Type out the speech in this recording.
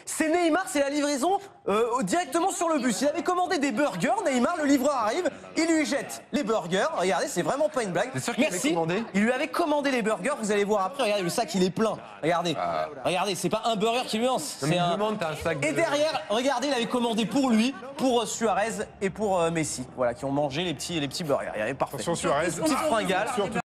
C'est Neymar, c'est la livraison directement sur le bus. Il avait commandé des burgers, Neymar, le livreur arrive, il lui jette les burgers. Regardez, c'est vraiment pas une blague. C'est sûr qu'il avait commandé ? Il lui avait commandé les burgers, vous allez voir après, regardez, le sac il est plein. Regardez, regardez, c'est pas un burger qui lui lance. C'est un... Et derrière, regardez, il avait commandé pour lui, pour Suarez et pour Messi, voilà, qui ont mangé les petits burgers. Regardez, parfait. Attention Suarez. Petite fringale.